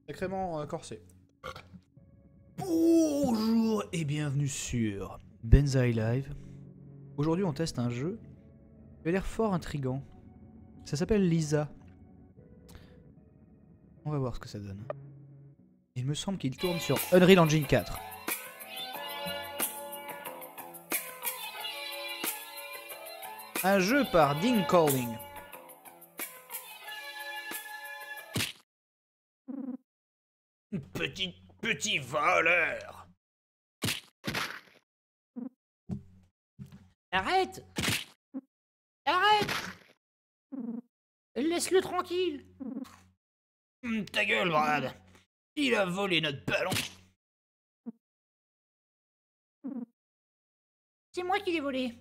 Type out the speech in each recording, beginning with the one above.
Sacrément corsé. Bonjour et bienvenue sur Benzaï Live. Aujourd'hui on teste un jeu qui a l'air fort intriguant. Ça s'appelle Lisa. On va voir ce que ça donne. Il me semble qu'il tourne sur Unreal Engine 4. Un jeu par Dean Calling. Petit voleur. Arrête! Arrête! Laisse-le tranquille. Ta gueule, Brad. Il a volé notre ballon. C'est moi qui l'ai volé.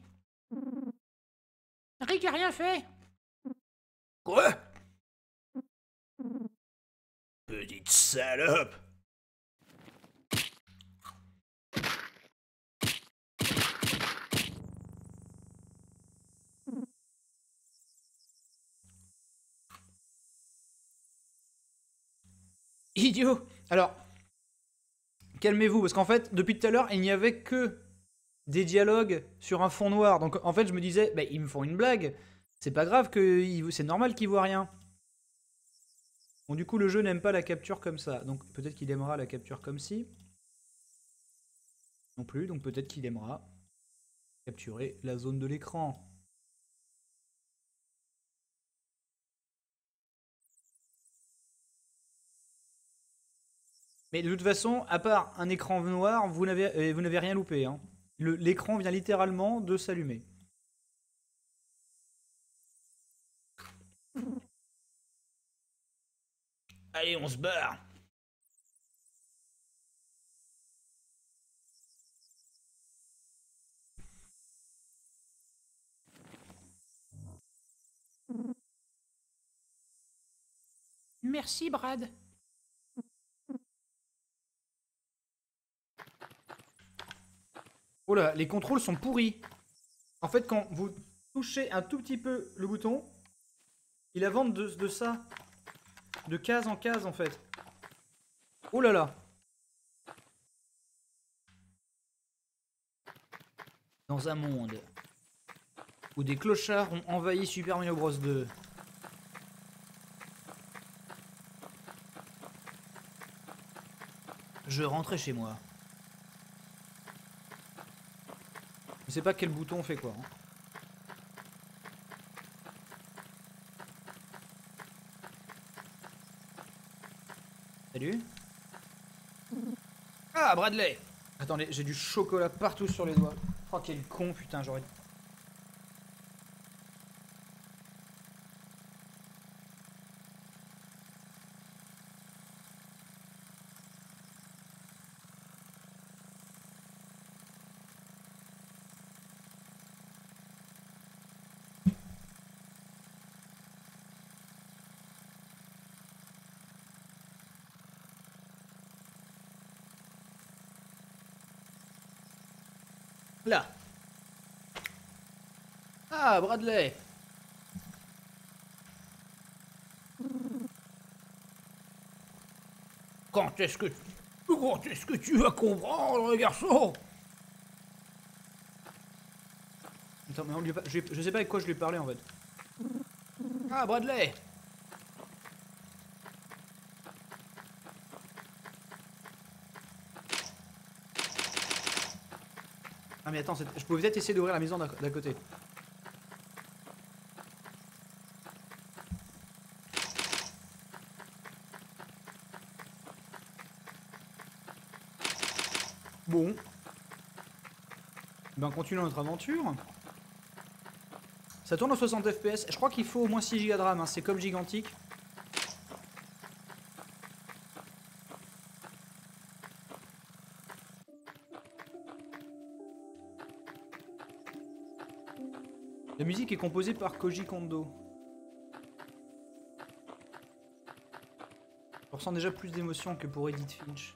Rick a rien fait. Quoi? Petite salope. Idiot. Alors, calmez-vous, parce qu'en fait, depuis tout à l'heure, il n'y avait que des dialogues sur un fond noir. Donc en fait, je me disais, bah, ils me font une blague. C'est pas grave, c'est normal qu'ils voient rien. Bon, du coup, le jeu n'aime pas la capture comme ça. Donc peut-être qu'il aimera la capture comme ci. Non plus, donc peut-être qu'il aimera capturer la zone de l'écran. Mais de toute façon, à part un écran noir, vous n'avez rien loupé. Hein. L'écran vient littéralement de s'allumer. Allez, on se barre. Merci, Brad. Oh là, les contrôles sont pourris. En fait, quand vous touchez un tout petit peu le bouton, il avance de ça. De case en case, en fait. Oh là là. Dans un monde où des clochards ont envahi Super Mario Bros 2. Je rentrais chez moi. Je sais pas quel bouton fait quoi. Hein. Salut. Ah, Bradley. Attendez, j'ai du chocolat partout sur les doigts. Oh, quel con, putain, j'aurais... Là. Ah, Bradley. Quand est-ce que tu vas comprendre, garçon? Attends, mais je sais pas avec quoi je lui parlais en fait. Ah, Bradley. Ah mais attends, je pouvais peut-être essayer d'ouvrir la maison d'à côté. Bon. Ben continuons notre aventure. Ça tourne en 60 FPS. Je crois qu'il faut au moins 6 Go de RAM, hein. C'est comme gigantique. La musique est composée par Koji Kondo. Je ressens déjà plus d'émotion que pour Edith Finch.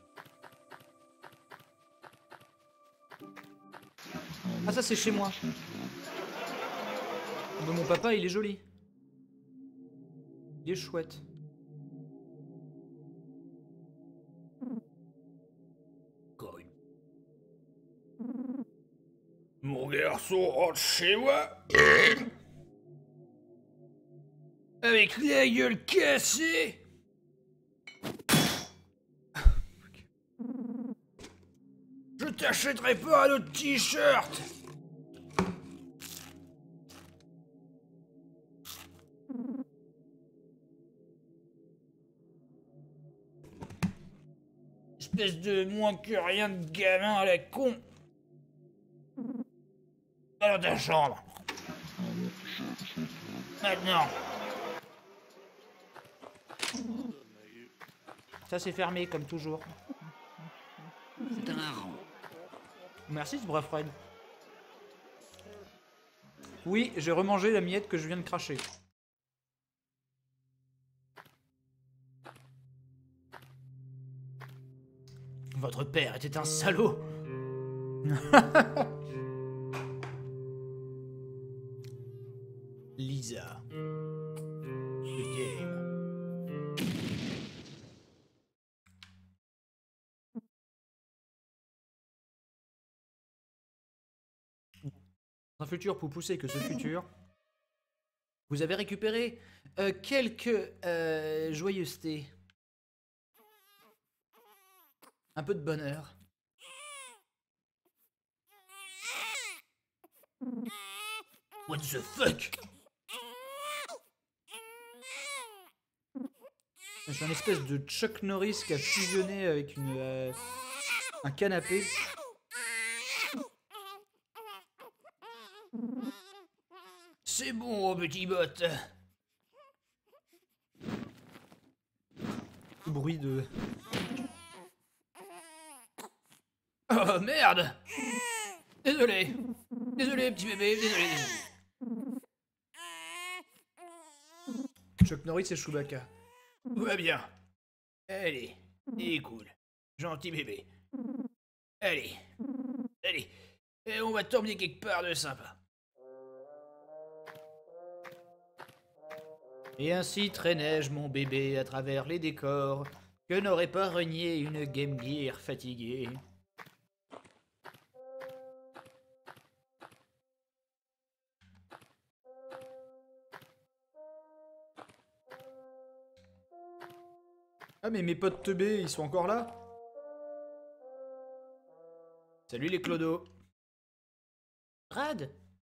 Ah ça c'est chez moi. Mais mon papa il est joli. Il est chouette. mon garçon rentre chez moi avec la gueule cassée. Je t'achèterai pas un autre t-shirt. Espèce de moins que rien de gamin à la con. Va dans ta chambre. Maintenant. Ça c'est fermé comme toujours. C'est un hareng. Merci ce brave Fred. Oui, j'ai remangé la miette que je viens de cracher. Votre père était un salaud. Lisa. The game. Un futur pour pousser que ce futur. Vous avez récupéré quelques joyeusetés. Un peu de bonheur. What the fuck? J'ai une espèce de Chuck Norris qui a fusionné avec un canapé. C'est bon, petit bot. Bruit de... Oh merde! Désolé. Désolé, petit bébé, désolé. Chuck Norris et Chewbacca. Tout va bien. Allez, il est cool. Gentil bébé. Allez. Allez. Et on va t'emmener quelque part de sympa. Et ainsi traînais-je mon bébé à travers les décors que n'aurait pas renié une Game Gear fatiguée. Ah mais mes potes teubés, ils sont encore là? Salut les clodos. Rad?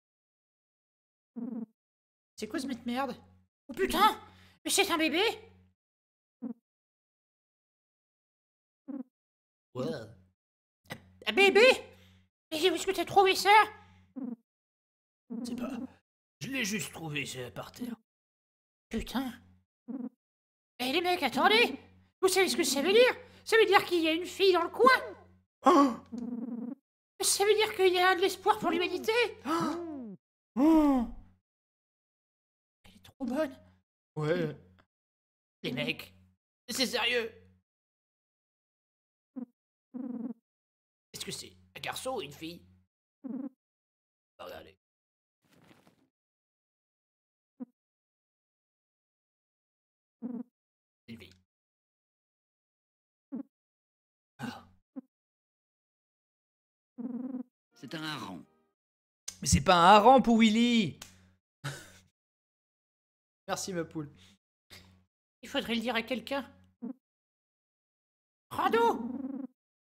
C'est quoi ce merde? Oh putain! Mais c'est un bébé? Wow. Un bébé? Mais où est-ce que t'as trouvé ça? C'est pas... Je l'ai juste trouvé par terre. Putain. Eh les mecs, attendez! Vous savez ce que ça veut dire? Ça veut dire qu'il y a une fille dans le coin! Oh! Ça veut dire qu'il y a de l'espoir pour l'humanité! Oh! Oh! Elle est trop bonne! Ouais. Les mecs, c'est sérieux! Est-ce que c'est un garçon ou une fille? Regardez. Une fille. Ah. C'est un hareng. Mais c'est pas un hareng pour Willy! Merci ma poule. Il faudrait le dire à quelqu'un. Rando!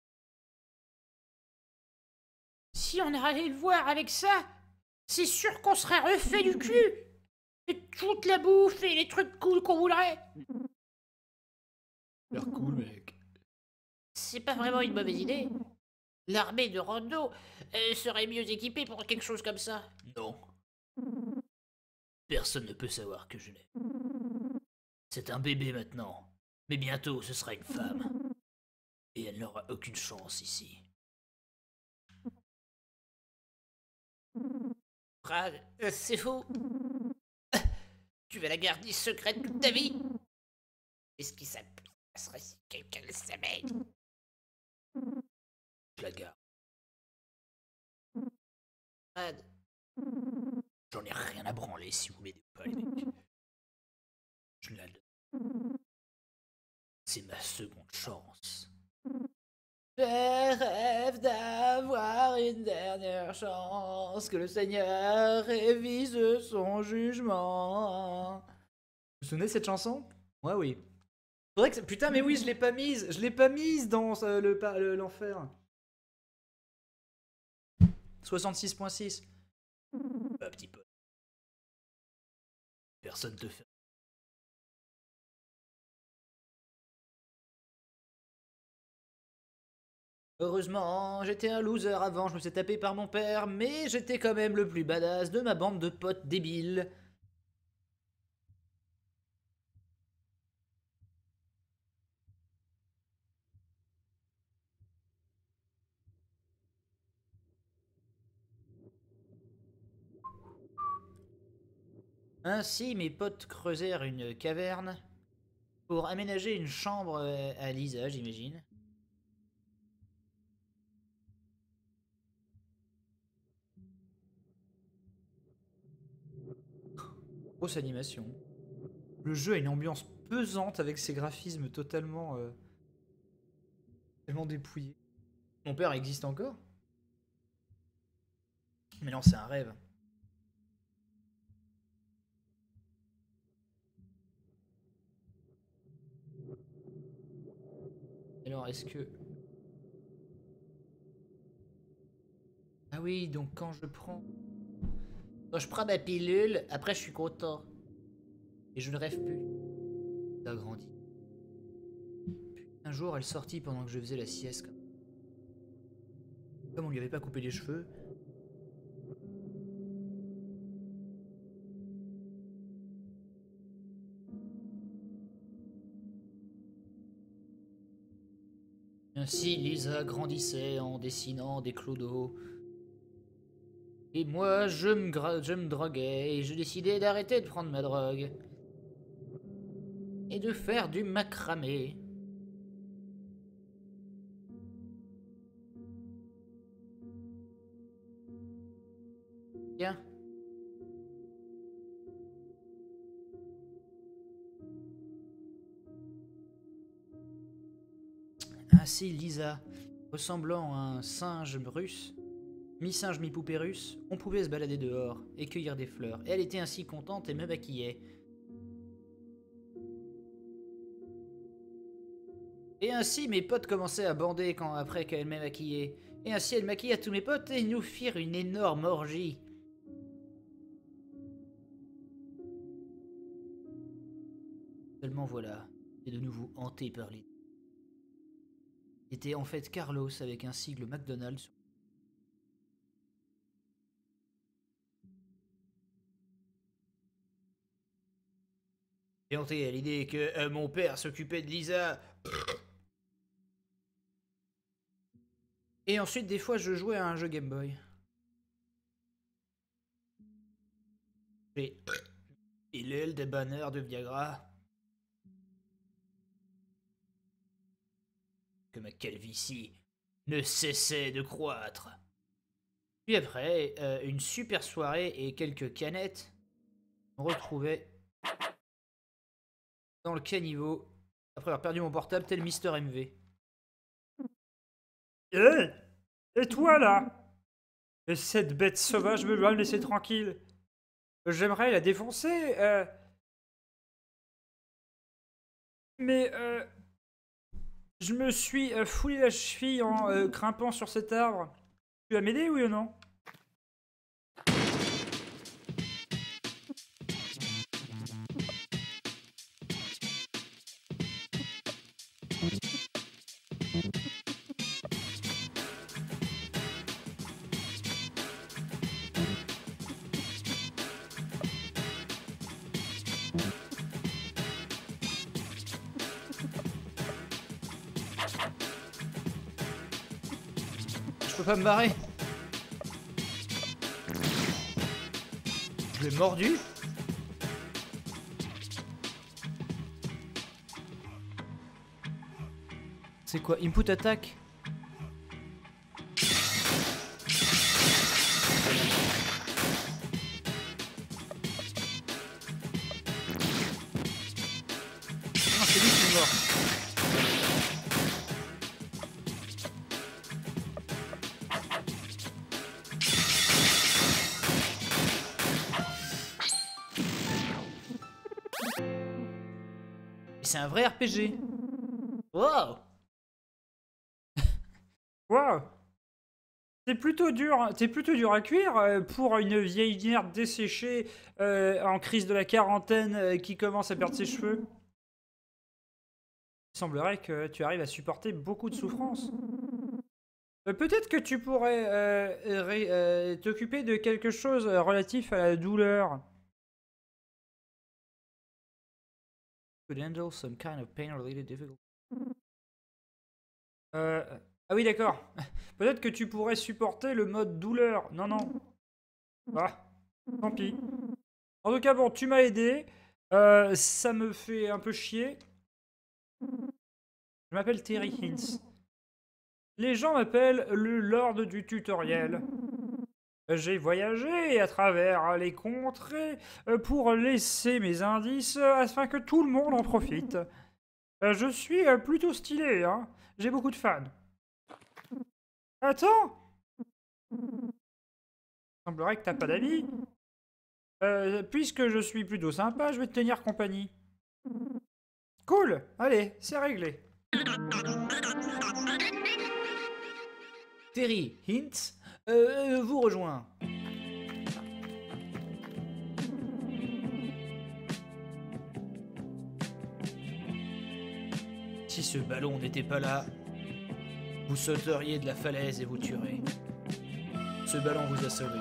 Si on allait le voir avec ça, c'est sûr qu'on serait refait du cul! Et toute la bouffe et les trucs cool qu'on voudrait! L'air cool, mec. C'est pas vraiment une mauvaise idée. L'armée de Rando serait mieux équipée pour quelque chose comme ça. Non. Personne ne peut savoir que je l'ai. C'est un bébé maintenant. Mais bientôt, ce sera une femme. Et elle n'aura aucune chance ici. Brad, c'est faux. Tu vas la garder secrète toute ta vie. Qu'est-ce qui se passerait si quelqu'un le savait? Je la garde. Brad, j'en ai rien à branler si vous m'aidez pas, les mecs. Je la donne. C'est ma seconde chance. Je rêve d'avoir une dernière chance, que le Seigneur révise son jugement. Vous vous souvenez de cette chanson? Ouais, oui. Faudrait que... Putain, mais oui, je l'ai pas mise. Je l'ai pas mise dans l'enfer. 66.6. Un petit peu. Personne te fait. Heureusement, j'étais un loser avant, je me suis tapé par mon père, mais j'étais quand même le plus badass de ma bande de potes débiles. Ainsi, mes potes creusèrent une caverne pour aménager une chambre à Lisa, j'imagine. Grosse animation. Le jeu a une ambiance pesante avec ses graphismes totalement, tellement dépouillés. Mon père existe encore? Mais non, c'est un rêve. Alors, est-ce que... Ah oui, donc quand je prends ma pilule, après je suis content. Et je ne rêve plus. Ça grandit. Un jour, elle sortit pendant que je faisais la sieste. Comme on lui avait pas coupé les cheveux. Ainsi, Lisa grandissait en dessinant des clodos. Et moi, je me droguais et je décidais d'arrêter de prendre ma drogue. Et de faire du macramé. Tiens. Ainsi, Lisa, ressemblant à un singe russe, mi-singe, mi-poupée russe, on pouvait se balader dehors et cueillir des fleurs. Et elle était ainsi contente et me maquillait. Et ainsi, mes potes commençaient à bander après qu'elle m'ait maquillé. Et ainsi, elle maquilla tous mes potes et ils nous firent une énorme orgie. Seulement voilà, c'est de nouveau hanté par l'idée. C'était en fait Carlos avec un sigle McDonald's. Et hanté à l'idée que mon père s'occupait de Lisa. Et ensuite, des fois, je jouais à un jeu Game Boy. Et pilule de bonheur de Viagra. Que ma calvitie ne cessait de croître. Puis après, une super soirée et quelques canettes, on retrouvait dans le caniveau, après avoir perdu mon portable, tel Mister MV. Hé! Et toi là? Et cette bête sauvage me doit me laisser tranquille. J'aimerais la défoncer, mais je me suis foulé la cheville en grimpant sur cet arbre. Tu vas m'aider, oui ou non? Je peux pas me barrer. Je l'ai mordu. C'est quoi? Input attack? Non, c'est lui qui est mort. C'est un vrai RPG. Wow. Waouh! T'es plutôt dur à cuire pour une vieillard desséchée en crise de la quarantaine qui commence à perdre ses cheveux. Il semblerait que tu arrives à supporter beaucoup de souffrance. Peut-être que tu pourrais t'occuper de quelque chose relatif à la douleur. Could handle some kind of pain-related difficulty. Ah oui, d'accord. Peut-être que tu pourrais supporter le mode douleur. Non, non. Ah, tant pis. En tout cas, bon, tu m'as aidé. Ça me fait un peu chier. Je m'appelle Terry Hinz. Les gens m'appellent le Lord du tutoriel. J'ai voyagé à travers les contrées pour laisser mes indices afin que tout le monde en profite. Je suis plutôt stylé, hein. J'ai beaucoup de fans. Attends! Il semblerait que t'as pas d'amis. Puisque je suis plutôt sympa, je vais te tenir compagnie. Cool! Allez, c'est réglé. Terry Hintz vous rejoint. Si ce ballon n'était pas là, vous sauteriez de la falaise et vous tuerez. Ce ballon vous a sauvé.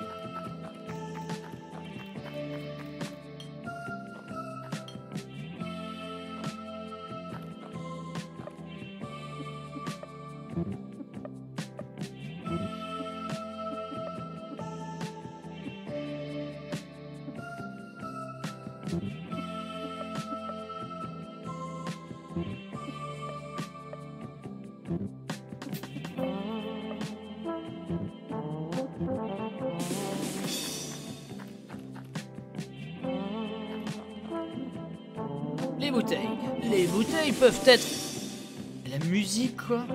Les bouteilles peuvent être... La musique, quoi.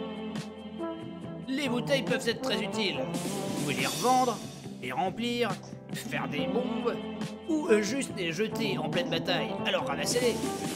Les bouteilles peuvent être très utiles. Vous pouvez les revendre, les remplir, faire des bombes, ou juste les jeter en pleine bataille. Alors ramassez-les.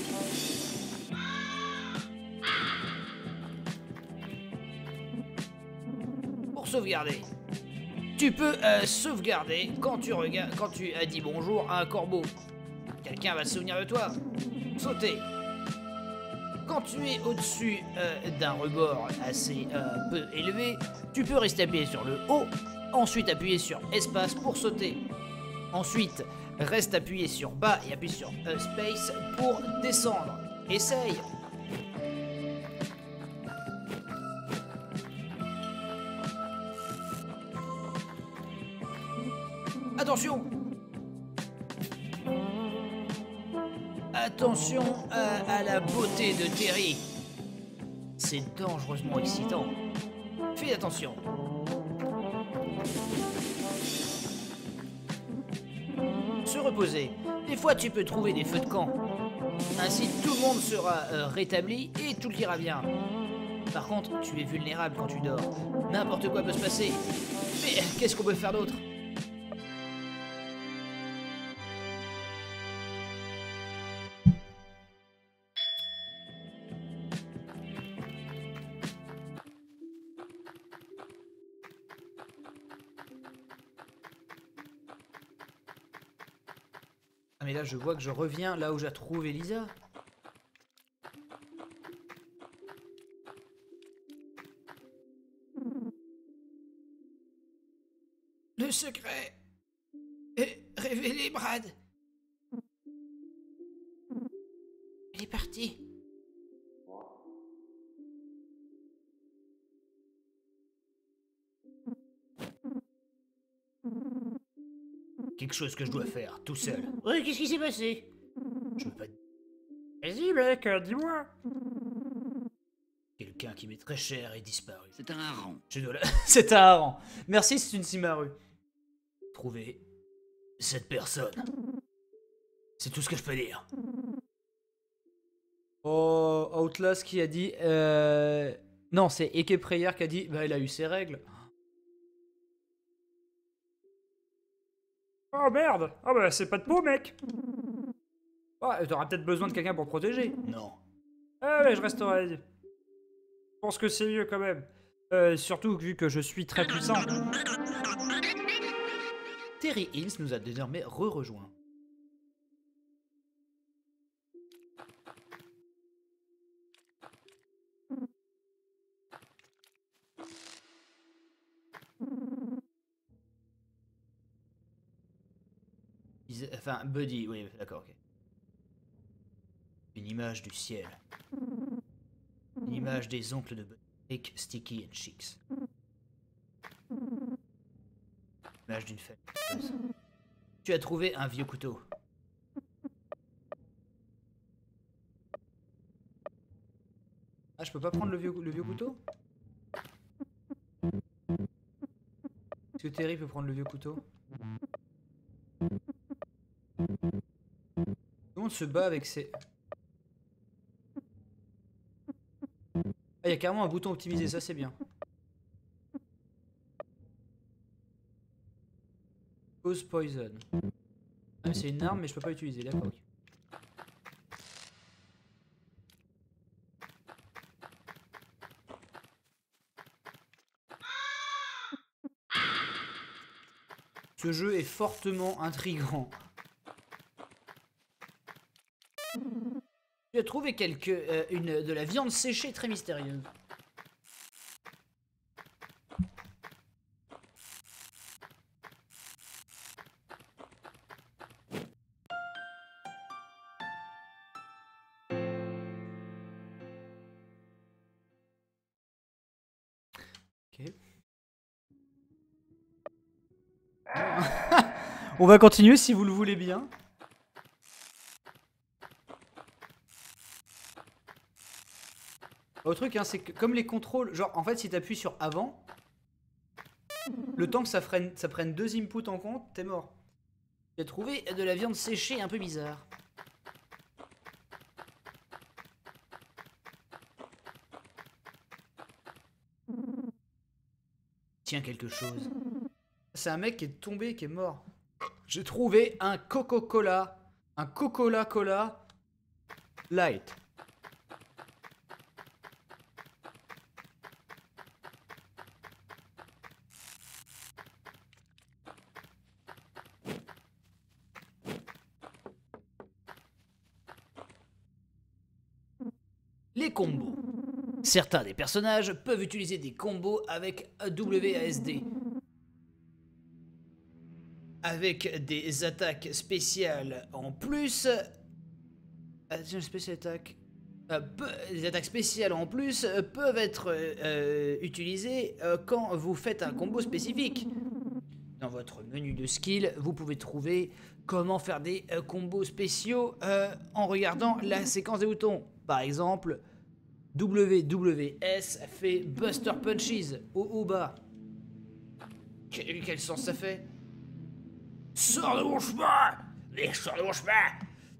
Pour sauvegarder. Tu peux sauvegarder quand tu as dit bonjour à un corbeau. Quelqu'un va se souvenir de toi. Sauter. Quand tu es au-dessus d'un rebord assez peu élevé, tu peux rester appuyé sur le haut, ensuite appuyer sur espace pour sauter. Ensuite, reste appuyé sur bas et appuie sur space pour descendre. Essaye. Attention. Attention à la beauté de Terry. C'est dangereusement excitant. Fais attention. Se reposer. Des fois, tu peux trouver des feux de camp. Ainsi, tout le monde sera rétabli et tout ira bien. Par contre, tu es vulnérable quand tu dors. N'importe quoi peut se passer. Mais qu'est-ce qu'on peut faire d'autre ? Ah mais là je vois que je reviens là où j'ai trouvé Elisa. Le secret est révélé, Brad. Elle est partie. Quelque chose que je dois faire, tout seul. Ouais, qu'est-ce qui s'est passé? Je veux pas... Vas-y, mec, dis-moi. Quelqu'un qui m'est très cher est disparu. C'est un hareng. Je dois C'est un hareng. Merci, c'est une Simaru. Trouver cette personne. C'est tout ce que je peux dire. Oh, Outlast qui a dit... Non, c'est Eke Prayer qui a dit... Bah, elle a eu ses règles. Oh merde! Ah bah c'est pas de peau, mec! Ouais, t'auras peut-être besoin de quelqu'un pour te protéger. Non. Ah ouais, je resterai. Je pense que c'est mieux quand même. Surtout vu que je suis très puissant. Terry Hills nous a désormais rejoint. Enfin, Buddy, oui, d'accord, ok. Une image du ciel. Une image des oncles de Buddy. Rick, Sticky and Chicks. Image d'une famille. Tu as trouvé un vieux couteau. Ah, je peux pas prendre le vieux couteau? Est-ce que Terry peut prendre le vieux couteau? Comment on se bat avec ces... Ah, il y a carrément un bouton optimisé, ça c'est bien. Cause poison. Ah, c'est une arme mais je peux pas l'utiliser, d'accord. Ok. Ce jeu est fortement intriguant. Tu as trouvé de la viande séchée très mystérieuse. Ok. On va continuer si vous le voulez bien. Autre truc, hein, c'est que comme les contrôles, genre en fait si t'appuies sur avant, le temps que ça prenne 2 inputs en compte, t'es mort. J'ai trouvé de la viande séchée un peu bizarre. Tiens quelque chose. C'est un mec qui est tombé, qui est mort. J'ai trouvé un Coca-Cola. Un Coca-Cola Light. Les combos. Certains des personnages peuvent utiliser des combos avec WASD. Avec des attaques spéciales en plus. Les attaques spéciales en plus peuvent être utilisées quand vous faites un combo spécifique. Dans votre menu de skill, vous pouvez trouver comment faire des combos spéciaux en regardant la séquence des boutons. Par exemple, WWS fait Buster Punches au bas. Quel sens ça fait? Sors de mon chemin! Mais sors de mon chemin!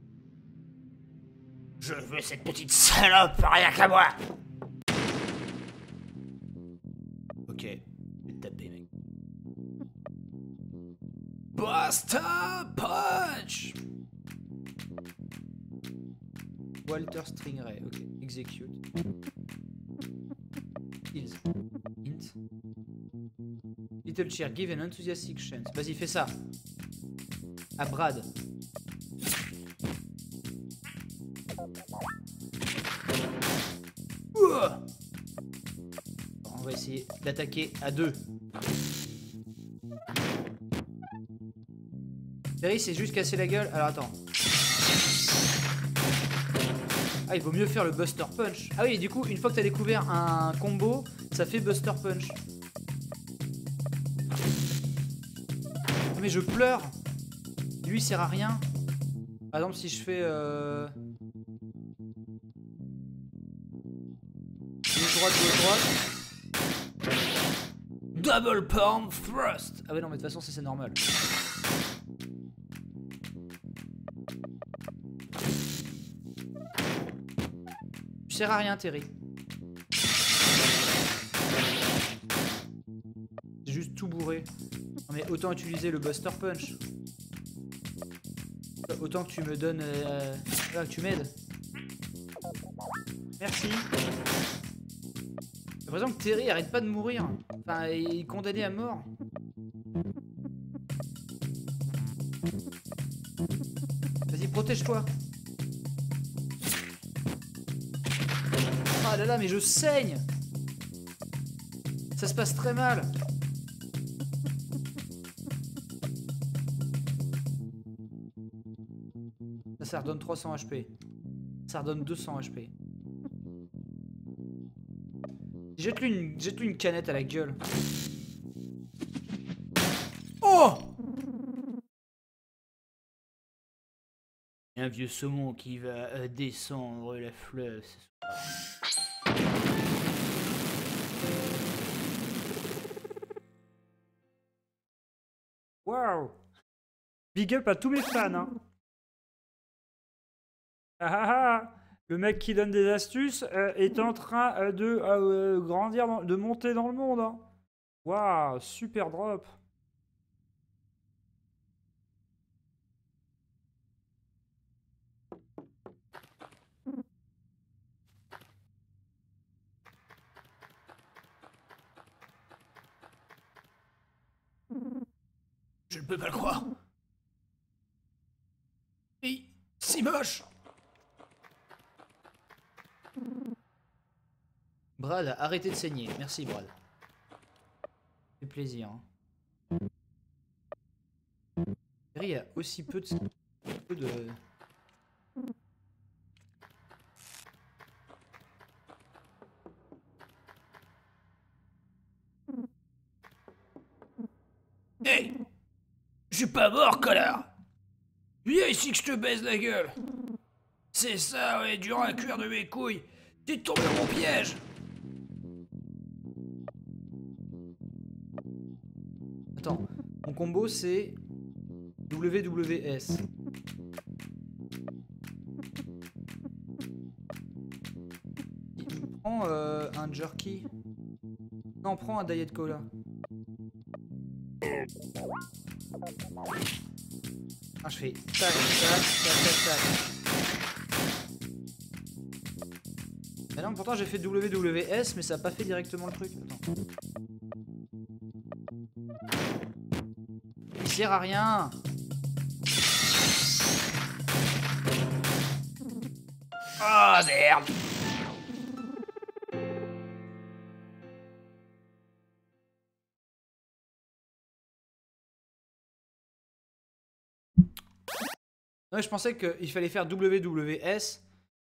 Je veux cette petite salope, rien qu'à moi! Ok, je vais te taper, mec. Buster Punch! Walter Stringray, ok, execute. Kills. Int. Little Cheer, give an enthusiastic chance. Vas-y, fais ça. À Brad. On va essayer d'attaquer à 2. Terry s'est juste cassé la gueule. Alors attends. Ah, il vaut mieux faire le Buster Punch. Ah oui, et du coup, une fois que t'as découvert un combo, ça fait Buster Punch. Mais je pleure. Lui, il sert à rien. Par exemple, si je fais... Gauche, droite. Double palm thrust. Ah ouais, non, mais de toute façon, ça c'est normal. Tu sers à rien, Terry. C'est juste tout bourré. Non, mais autant utiliser le Buster Punch. Autant que tu me donnes... voilà, que tu m'aides. Merci. J'ai l'impression que Terry arrête pas de mourir. Enfin, il est condamné à mort. Vas-y, protège-toi. Ah là là, mais je saigne. Ça se passe très mal. Ça redonne 300 HP. Ça redonne 200 HP. Jette-lui une canette à la gueule. Oh! Un vieux saumon qui va descendre la fleuve ce soir. Waouh. Big up à tous mes fans, hein. Ah ah ah. Le mec qui donne des astuces est en train de grandir, de monter dans le monde, hein. Waouh, super drop. Je ne peux pas le croire. Et si moche. Brad, arrêtez de saigner. Merci, Brad. Ça fait plaisir. Hein. Terry a aussi peu de... Hey! Je suis pas mort, connard! Viens ici que je te baise la gueule! C'est ça, ouais, durant la cuire de mes couilles! T'es tombé dans mon piège! Attends, mon combo c'est... WWS. Prends un jerky. Non, prends un diet cola. Ah, je fais tac, tac, tac, tac, tac. Mais non, pourtant j'ai fait WWS, mais ça n'a pas fait directement le truc. Attends. Il sert à rien. Ah, merde. Ouais, je pensais qu'il fallait faire WWS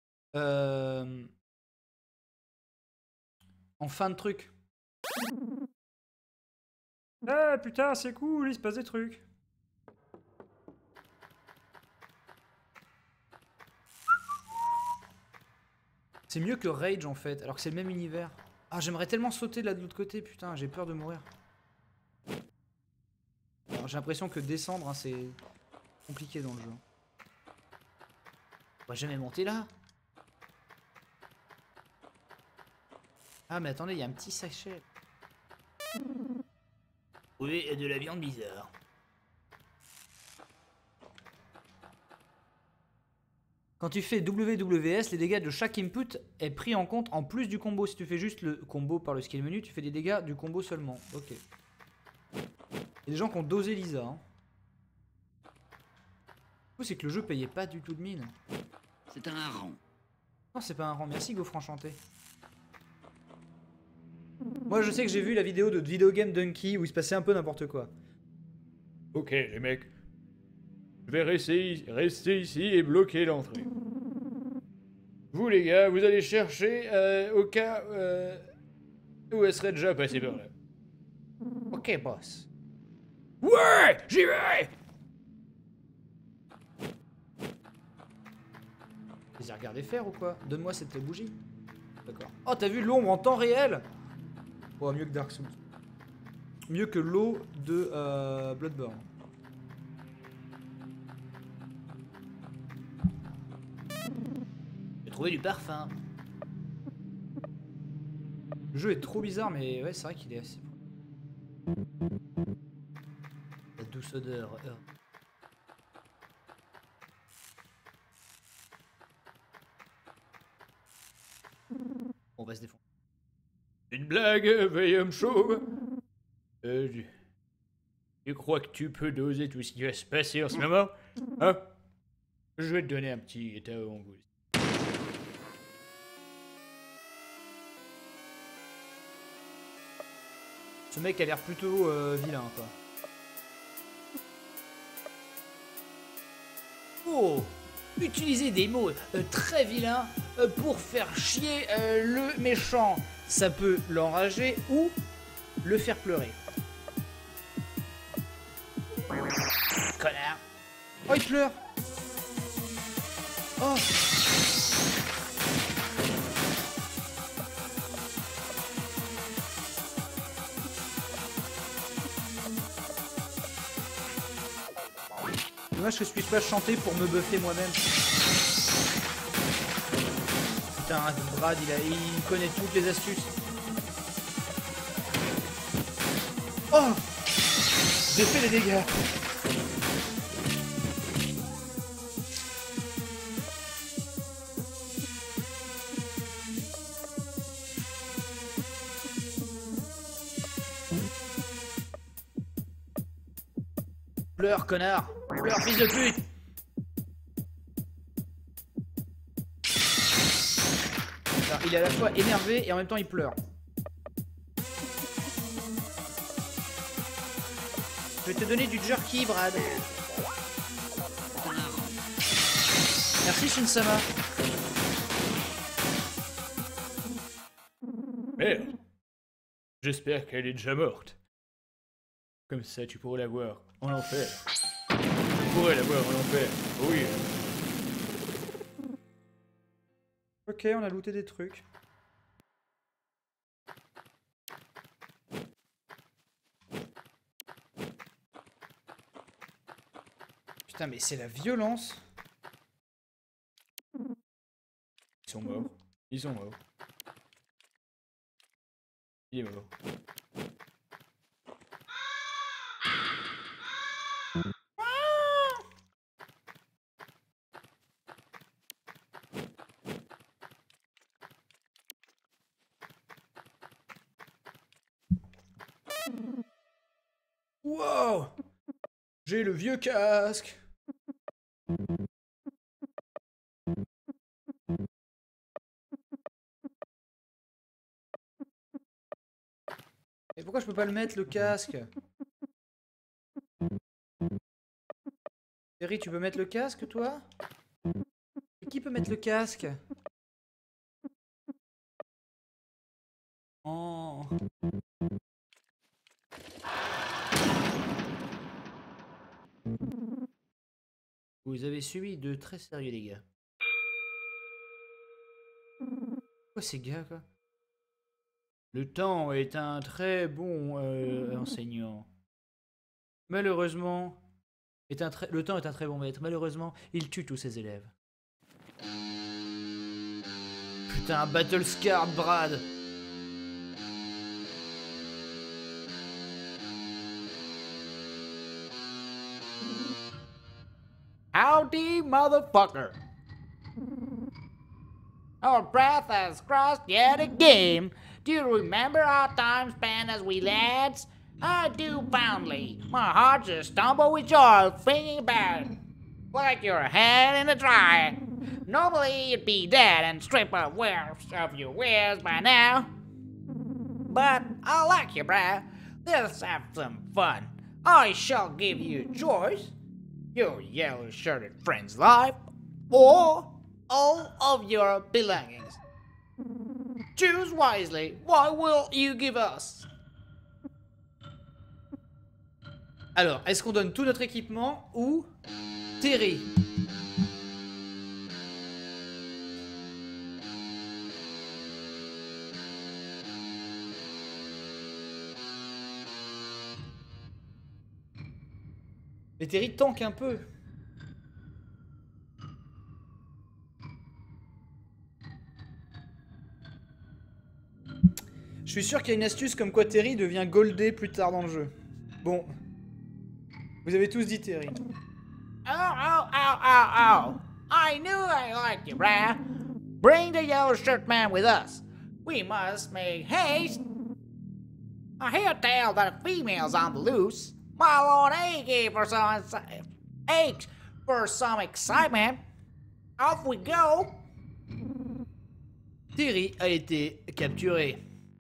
en fin de truc. Ah putain, c'est cool, il se passe des trucs. C'est mieux que Rage en fait, alors que c'est le même univers. Ah, j'aimerais tellement sauter là de l'autre côté, putain, j'ai peur de mourir. J'ai l'impression que descendre, hein, c'est compliqué dans le jeu. On va jamais monter là. Ah mais attendez, il y a un petit sachet. Oui, de la viande bizarre. Quand tu fais WWS, les dégâts de chaque input est pris en compte en plus du combo. Si tu fais juste le combo par le skill menu, tu fais des dégâts du combo seulement. Ok. Il y a des gens qui ont dosé Lisa. Hein. Le coup, c'est que le jeu payait pas du tout de mine. C'est un hareng. Non, c'est pas un rang. Merci, Gaufre Enchanté. Moi, je sais que j'ai vu la vidéo de Video Game Donkey où il se passait un peu n'importe quoi. Ok, les mecs. Je vais rester ici et bloquer l'entrée. Vous, les gars, vous allez chercher au cas où elle serait déjà passée par là. Ok, boss. Ouais, j'y vais! Les ai regardé faire ou quoi? Donne-moi cette bougie. D'accord. Oh, t'as vu l'ombre en temps réel? Oh, mieux que Dark Souls. Mieux que l'eau de Bloodborne. J'ai trouvé du parfum. Le jeu est trop bizarre, mais ouais, c'est vrai qu'il est assez... La douce odeur. va se défoncer. Une blague, vieil homme chauve. Tu crois que tu peux doser tout ce qui va se passer en ce moment? Hein? Je vais te donner un petit taon. Ce mec a l'air plutôt vilain, quoi. Oh! Utiliser des mots très vilains pour faire chier le méchant. Ça peut l'enrager ou le faire pleurer. Connard. Oh, il pleure. Oh. Dommage que je puisse pas chanter pour me buffer moi-même. Putain, Brad, il connaît toutes les astuces. Oh! J'ai fait des dégâts. Pleure, connard! Pleure, fils de pute! Alors, il est à la fois énervé et en même temps il pleure. Je vais te donner du jerky, Brad. Merci, Shinsama. Merde. J'espère qu'elle est déjà morte. Comme ça, tu pourrais la voir en enfer. Tu pourrais la voir en enfer. Oui. Ok, on a looté des trucs. Putain, mais c'est la violence. Ils sont morts. Ils sont morts. Il est mort. Wow! J'ai le vieux casque. Et pourquoi je peux pas le mettre, le casque? Terry, tu peux mettre le casque, toi? Et qui peut mettre le casque? Oh. Vous avez subi de très sérieux dégâts. Quoi ces gars, quoi? Le temps est un très bon enseignant. Malheureusement, le temps est un très bon maître. Malheureusement, il tue tous ses élèves. Putain, Battle Scarred Brad. Howdy, motherfucker. Our path has crossed yet again. Do you remember our time spent as we lads? I do fondly. My heart just stumbled with joy thinking about it. Like your head in the dryer. Normally you'd be dead and stripped of your wares by now. But I like you, bruh. Let's have some fun. I shall give you a choice. Your yellow-shirted friend's life, or all of your belongings. Choose wisely. What will you give us? Alors, est-ce qu'on donne tout notre équipement ou Terry? Mais Terry tank un peu. Je suis sûr qu'il y a une astuce comme quoi Terry devient goldé plus tard dans le jeu. Bon. Vous avez tous dit Terry. Oh. I knew I liked you, bruh. Bring the yellow shirt man with us. We must make haste. I hear tell that females on the loose. My lord aches for some excitement. Off we go. Terry a été capturé.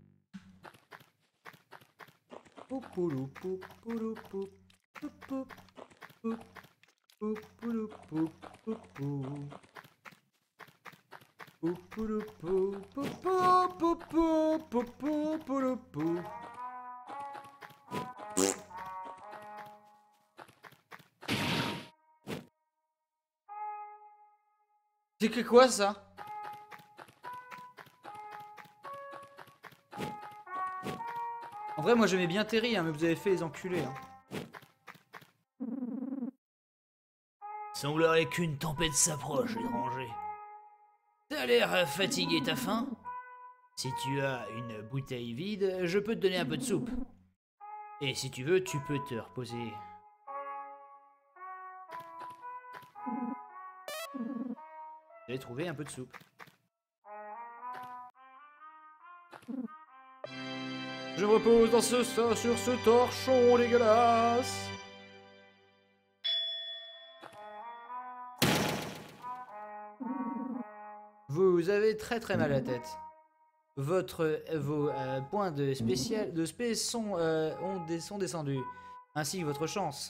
C'est que quoi ça? En vrai, moi j'aimais bien Terry, hein, mais vous avez fait les enculés. Hein. Semblerait qu'une tempête s'approche, étranger. T'as l'air fatigué, t'as faim? Si tu as une bouteille vide, je peux te donner un peu de soupe. Et si tu veux, tu peux te reposer. J'ai trouvé un peu de soupe. Je me repose dans sur ce torchon dégueulasse. Vous avez très très mal à la tête. Vos points de spé sont descendus, ainsi que votre chance.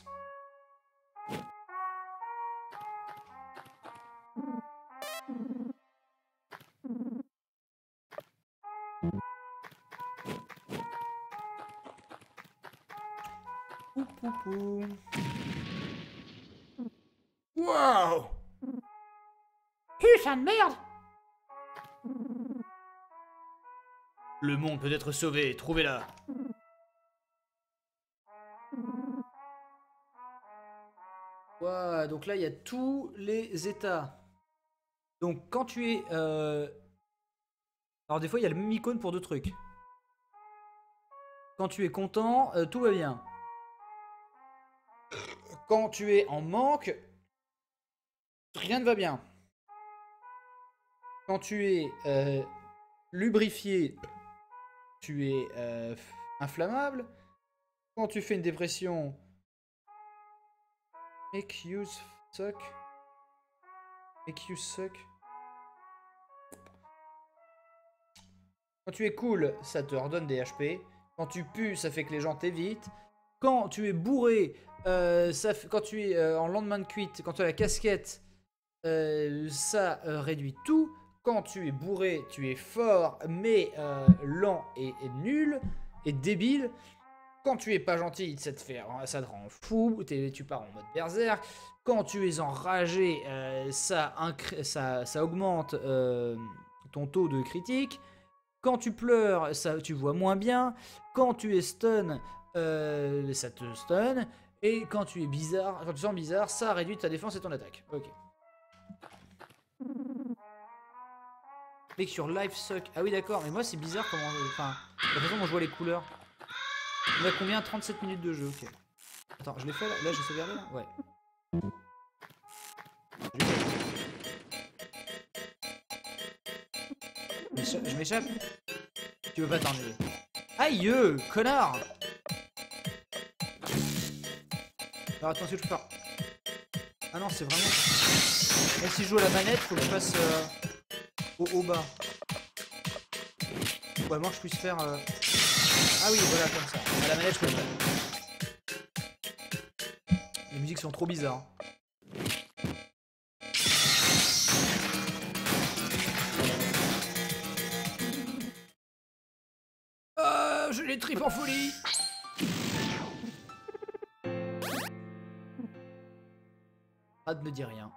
Waouh! Putain de merde. Le monde peut être sauvé, trouvez-la. Wow, donc là il y a tous les états. Donc quand tu es... Alors des fois il y a le même icône pour deux trucs. Quand tu es content, tout va bien. Quand tu es en manque, rien ne va bien. Quand tu es lubrifié, tu es inflammable. Quand tu fais une dépression, make you suck. Make you suck. Quand tu es cool, ça te redonne des HP. Quand tu pues, ça fait que les gens t'évitent. Quand tu es bourré, quand tu es en lendemain de cuite, quand tu as la casquette, ça réduit tout. Quand tu es bourré, tu es fort, mais lent et nul et débile. Quand tu es pas gentil, ça te rend fou, tu pars en mode berserk. Quand tu es enragé, ça augmente ton taux de critique. Quand tu pleures, tu vois moins bien. Quand tu es stun, ça te stun. Et quand tu es bizarre, quand tu sens bizarre, ça réduit ta défense et ton attaque. Ok. Mec sur life suck. Ah oui d'accord, mais moi c'est bizarre comment... Enfin, la façon dont je vois les couleurs. On a combien? 37 minutes de jeu, ok. Attends, je l'ai fait là? Là j'ai sauvegardé là? Ouais. Je m'échappe. Tu veux pas t'ennuyer. Aïe, connard. Alors attends, ce que je peux faire. Ah non, c'est vraiment... Même si je joue à la manette, faut que je fasse au haut bas. Ou à moins que je puisse faire... Ah oui, voilà, comme ça. À la manette, je peux le faire. Les musiques sont trop bizarres. J'ai les tripes en folie. Ah, ne me dis rien.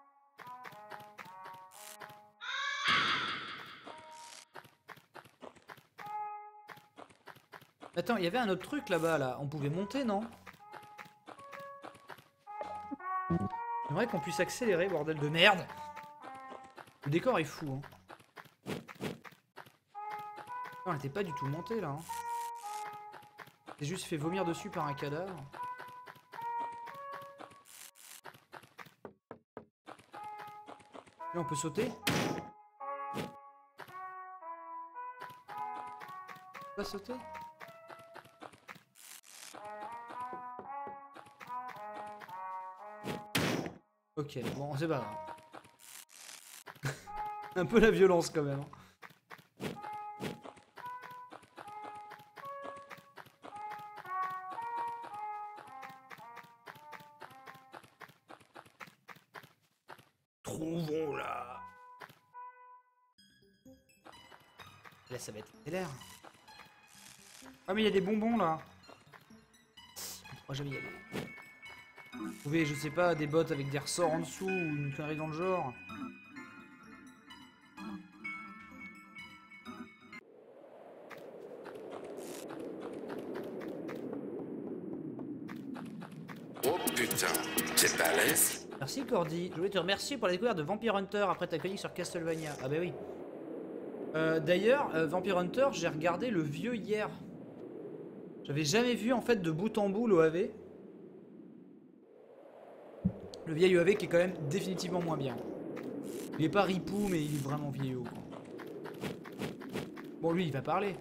Attends, il y avait un autre truc là-bas, là. On pouvait monter, non? J'aimerais qu'on puisse accélérer, bordel de merde. Le décor est fou, hein. On n'était pas du tout monté, là. Hein. J'ai juste fait vomir dessus par un cadavre. Là, on peut sauter. Pas sauter. Ok, bon, c'est pas grave. Un peu la violence quand même. Hein. Trouvons-la. Là, ça va être l'air. Ah mais il y a des bonbons là. On va jamais y aller. Trouver, je sais pas, des bottes avec des ressorts en dessous ou une connerie dans le genre. Oh putain, c'est balèze. Merci Cordy. Je voulais te remercier pour la découverte de Vampire Hunter après ta chronique sur Castlevania. Ah bah oui. D'ailleurs, Vampire Hunter, j'ai regardé le vieux hier. J'avais jamais vu en fait de bout en bout l'OAV. Le vieil OAV qui est quand même définitivement moins bien. Il est pas ripou mais il est vraiment vieillot. Bon lui il va parler.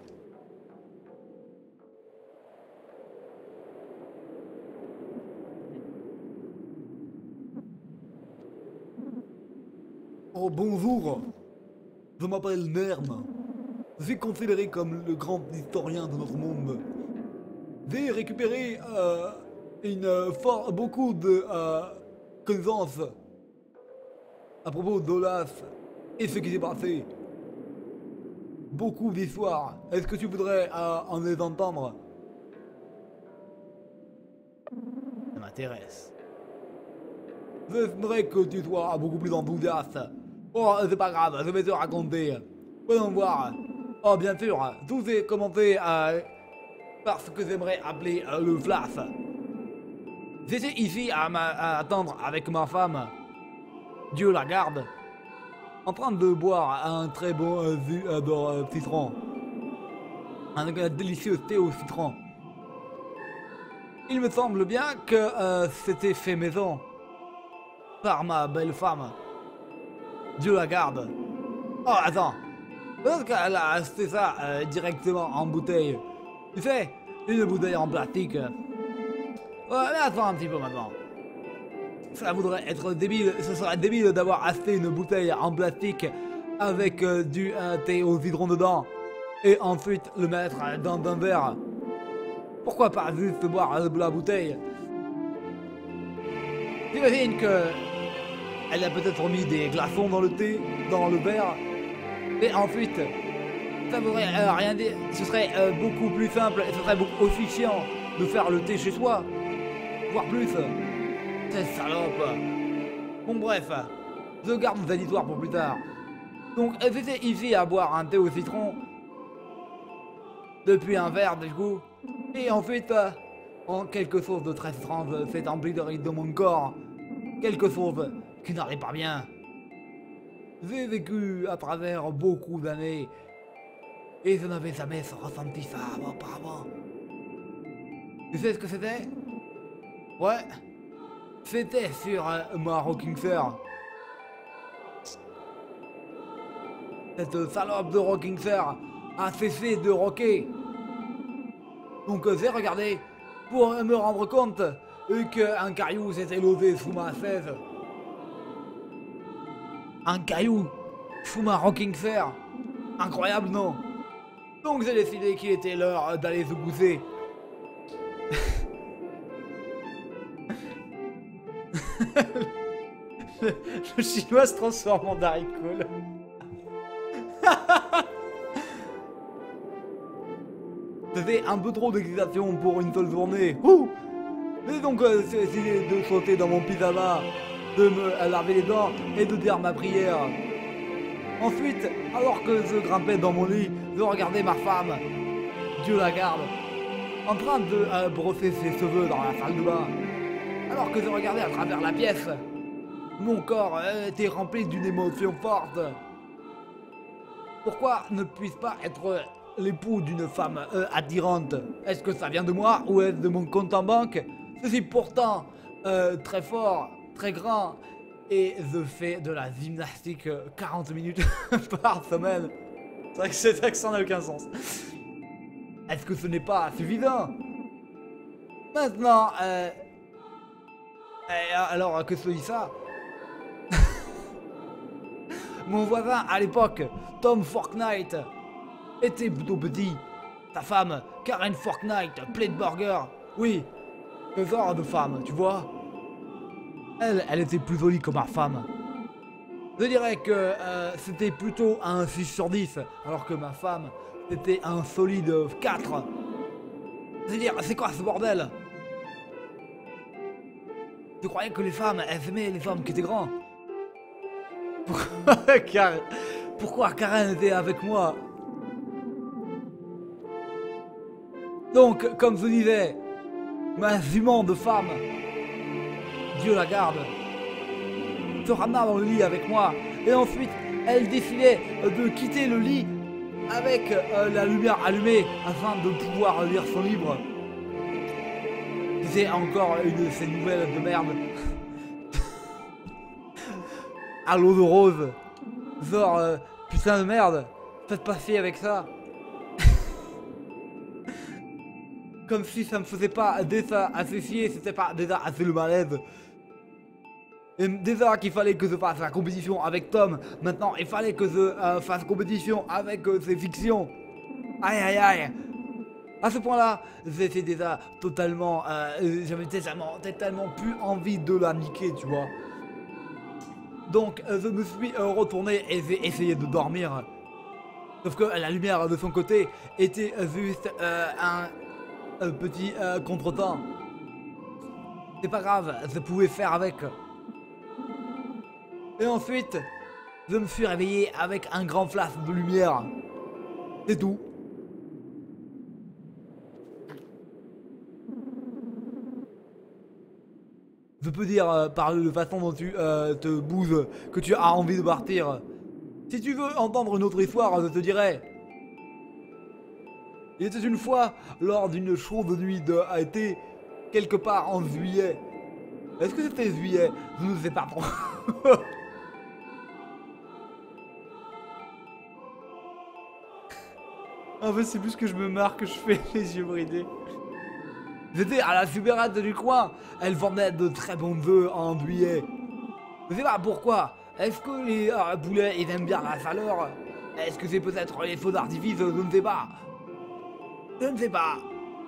Oh bonjour, je m'appelle Nern. Je suis considéré comme le grand historien de notre monde. J'ai récupéré beaucoup de connaissances à propos d'Olaf et ce qui s'est passé. Beaucoup d'histoires. Est-ce que tu voudrais en les entendre? Ça m'intéresse. J'aimerais que tu sois beaucoup plus enthousiaste. Oh, c'est pas grave, je vais te raconter. Voyons voir. Oh, bien sûr, tout s'est commencé par ce que j'aimerais appeler le flash. J'étais ici à attendre avec ma femme, Dieu la garde, en train de boire un très bon jus de citron. Un délicieux thé au citron. Il me semble bien que c'était fait maison par ma belle femme. Dieu la garde. Oh, attends. Peut-être qu'elle a acheté ça directement en bouteille. Tu sais, une bouteille en plastique. Ouais, mais attends un petit peu maintenant. Ça voudrait être débile, ce serait débile d'avoir acheté une bouteille en plastique avec du thé au citron dedans et ensuite le mettre dans un verre. Pourquoi pas juste boire la bouteille? J'imagine que elle a peut-être mis des glaçons dans le thé, dans le verre, et ensuite, ça voudrait rien dire. Ce serait beaucoup plus simple et ce serait beaucoup aussi chiant de faire le thé chez soi, voire plus. Cette salope. Bon bref, je garde cette histoire pour plus tard. Donc j'étais ici à boire un thé au citron, depuis un verre du coup, et ensuite, en quelque chose de très étrange s'est empli de rire de mon corps, quelque chose qui n'allait pas bien. J'ai vécu à travers beaucoup d'années et je n'avais jamais ressenti ça auparavant. Tu sais ce que c'était? Ouais, c'était sur ma rocking chair. Cette salope de rocking chair a cessé de rocker. Donc j'ai regardé pour me rendre compte qu'un caillou s'était losé sous ma chaise. Un caillou sous ma rocking chair. Incroyable, non? Donc j'ai décidé qu'il était l'heure d'aller se pousser. Le chinois se transforme en haricot. C'était un peu trop d'excitation pour une seule journée. Ouh! J'ai donc essayé de sauter dans mon pyjama, de me laver les dents et de dire ma prière. Ensuite, alors que je grimpais dans mon lit, je regardais ma femme, Dieu la garde, en train de brosser ses cheveux dans la salle de bain. Alors que je regardais à travers la pièce, mon corps était rempli d'une émotion forte. Pourquoi ne puis-je pas être l'époux d'une femme attirante? Est-ce que ça vient de moi ou est-ce de mon compte en banque? Je suis pourtant très fort, très grand et je fais de la gymnastique 40 minutes par semaine. C'est vrai que cet accent n'a aucun sens. est-ce que ce n'est pas suffisant? Maintenant, alors que se dit ça? Mon voisin à l'époque, Tom Fortnite, était plutôt petit. Sa femme, Karen Fortnite, Plateburger, oui, ce genre de femme, tu vois. Elle était plus jolie que ma femme. Je dirais que c'était plutôt un 6 sur 10, alors que ma femme, c'était un solide 4. C'est-à-dire, c'est quoi ce bordel? Je croyais que les femmes, elles aimaient les hommes qui étaient grands. Pourquoi Karen était avec moi? Donc, comme je disais, ma jument de femme, Dieu la garde, se ramena dans le lit avec moi. Et ensuite, elle décidait de quitter le lit avec la lumière allumée afin de pouvoir lire son livre. C'est encore une de ces nouvelles de merde. À l'eau de rose. Genre, putain de merde. Faites pas chier avec ça. Comme si ça me faisait pas déjà assez chier, c'était pas déjà assez le malaise. Et déjà qu'il fallait que je fasse la compétition avec Tom, maintenant il fallait que je fasse compétition avec ses fictions. Aïe aïe aïe. À ce point-là, j'étais déjà totalement... j'avais tellement plus envie de la niquer, tu vois. Donc je me suis retourné et j'ai essayé de dormir. Sauf que la lumière de son côté était juste un petit contretemps. C'est pas grave, je pouvais faire avec. Et ensuite, je me suis réveillé avec un grand flash de lumière. C'est tout. Je peux dire par la façon dont tu te bouges que tu as envie de partir. Si tu veux entendre une autre histoire, je te dirais. Il était une fois, lors d'une chaude nuit d'été, quelque part en juillet. Est-ce que c'était juillet? Je ne sais pas trop. En fait, c'est plus que je me marre que je fais les yeux bridés. J'étais à la supérette du coin. Elle vendait de très bons œufs en juillet. Je sais pas pourquoi. Est-ce que les poulets ils aiment bien la chaleur? Est-ce que c'est peut-être les feux d'artifice? Je ne sais pas. Je ne sais pas.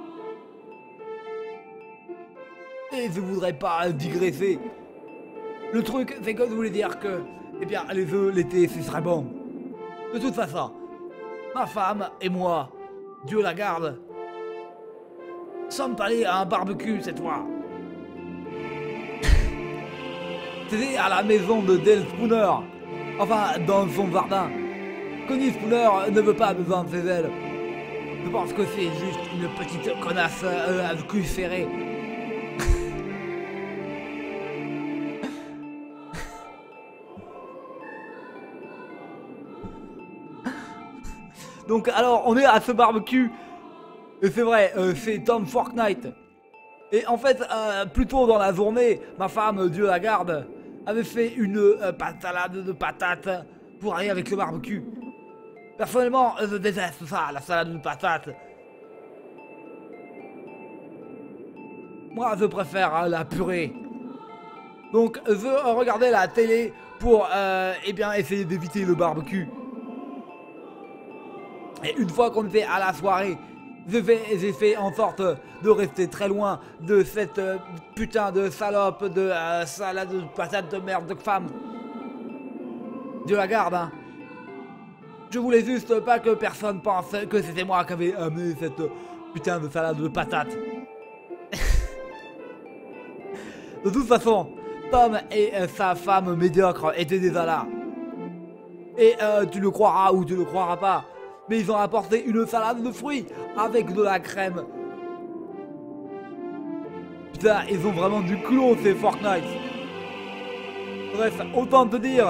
Et je voudrais pas digresser. Le truc, c'est que je voulais dire que, eh bien, les œufs, l'été, ce serait bon. De toute façon, ma femme et moi, Dieu la garde, sommes allés à un barbecue cette fois. C'était à la maison de Dale Spooner. Enfin, dans son jardin. Connie Spooner ne veut pas besoin de ses ailes. Je pense que c'est juste une petite connasse à cul serré. Donc alors on est à ce barbecue. Et c'est vrai, c'est Tom Fortnite. Et en fait, plus tôt dans la journée, ma femme, Dieu la garde, avait fait une salade de patates pour aller avec le barbecue. Personnellement, je déteste ça, la salade de patates. Moi, je préfère la purée. Donc, je regardais la télé pour eh bien, essayer d'éviter le barbecue. Et une fois qu'on était à la soirée, j'ai fait en sorte de rester très loin de cette putain de salope de salade de patates de merde de femme. Dieu la garde, hein. Je voulais juste pas que personne pense que c'était moi qui avais amené cette putain de salade de patates. De toute façon, Tom et sa femme médiocre étaient déjà là. Et tu le croiras ou tu le croiras pas, mais ils ont apporté une salade de fruits avec de la crème. Putain, ils ont vraiment du culot ces Fortnite. Bref, autant te dire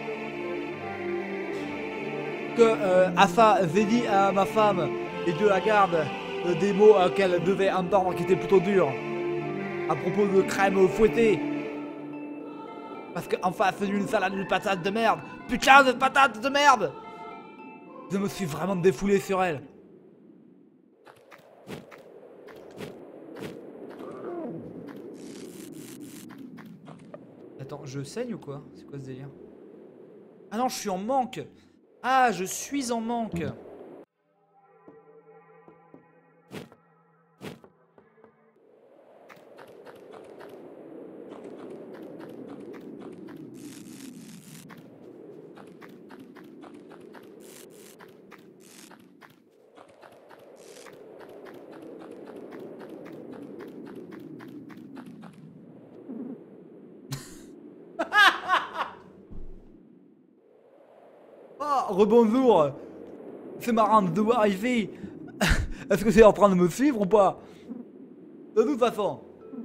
que à ça, j'ai dit à ma femme, et Dieu la garde, des mots qu'elle devait entendre qui étaient plutôt durs. À propos de crème fouettée. Parce qu'en face d'une salade de patates de merde, putain de patates de merde, je me suis vraiment défoulé sur elle. Attends, je saigne ou quoi? C'est quoi ce délire? Ah non, je suis en manque. Ah, je suis en manque. Oh, rebonjour. C'est marrant de voir ici. Est-ce que c'est en train de me suivre ou pas? De toute façon.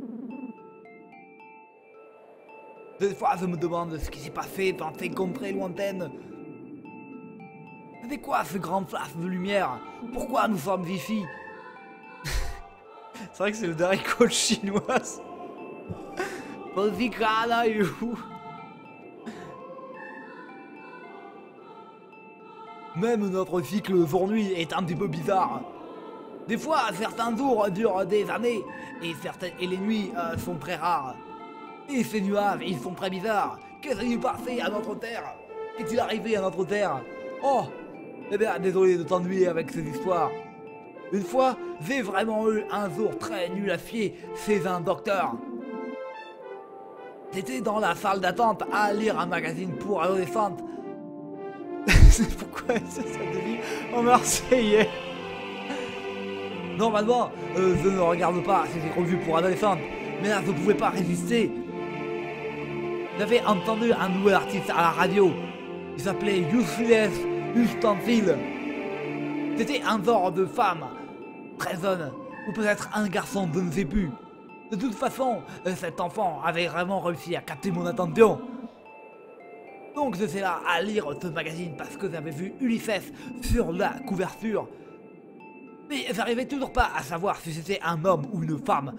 Des fois, je me demande ce qui s'est passé dans ces contrées lointaines. C'est quoi ce grand flash de lumière? Pourquoi nous sommes ici? C'est vrai que c'est le dernier coach chinoise. Posicala est où? Même notre cycle jour-nuit est un petit peu bizarre. Des fois, certains jours durent des années, et les nuits sont très rares. Et ces nuages, ils sont très bizarres. Qu'est-ce qui est passé à notre Terre? Qu'est-il arrivé à notre Terre? Oh, eh bien, désolé de t'ennuyer avec ces histoires. Une fois, j'ai vraiment eu un jour très nul à chier chez un docteur. J'étais dans la salle d'attente à lire un magazine pour adolescentes. C'est pourquoi ça devient en marseillais. Normalement, je ne regarde pas ces revues pour adolescentes, mais là je ne pouvais pas résister. J'avais entendu un nouvel artiste à la radio. Il s'appelait Useless Ustensile. C'était un genre de femme, très jeune, ou peut-être un garçon, je ne sais plus. De toute façon, cet enfant avait vraiment réussi à capter mon attention. Donc je suis là à lire ce magazine parce que j'avais vu Ulysses sur la couverture. Mais j'arrivais toujours pas à savoir si c'était un homme ou une femme.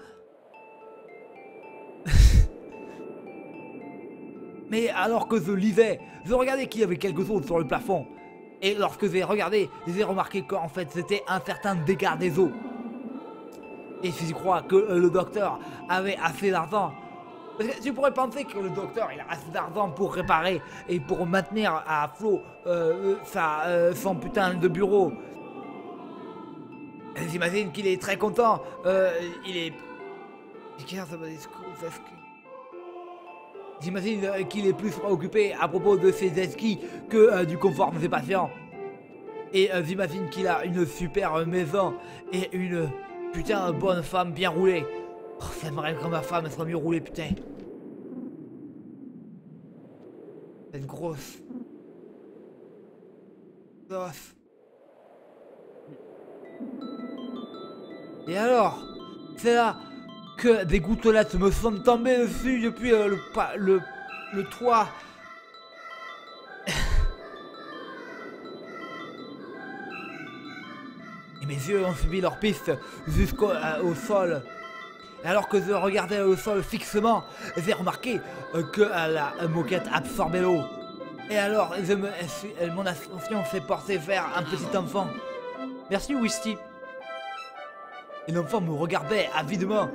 Mais alors que je lisais, je regardais qu'il y avait quelque chose sur le plafond. Et lorsque j'ai regardé, j'ai remarqué qu'en fait c'était un certain dégât des eaux. Et si je crois que le docteur avait assez d'argent. Parce que tu pourrais penser que le docteur il a assez d'argent pour réparer et pour maintenir à flot son putain de bureau. J'imagine qu'il est très content. Il est... J'imagine qu'il est plus préoccupé à propos de ses esquis que du confort de ses patients. Et j'imagine qu'il a une super maison et une putain de bonne femme bien roulée. Oh, j'aimerais que ma femme soit mieux roulée, putain. C'est une grosse... Gosse. Et alors, c'est là que des gouttelettes me sont tombées dessus depuis le toit. Et mes yeux ont suivi leur piste jusqu'au sol. Et alors que je regardais le sol fixement, j'ai remarqué que la moquette absorbait l'eau. Et alors, mon attention s'est portée vers un petit enfant. Merci, Wisty. Et l'enfant me regardait avidement.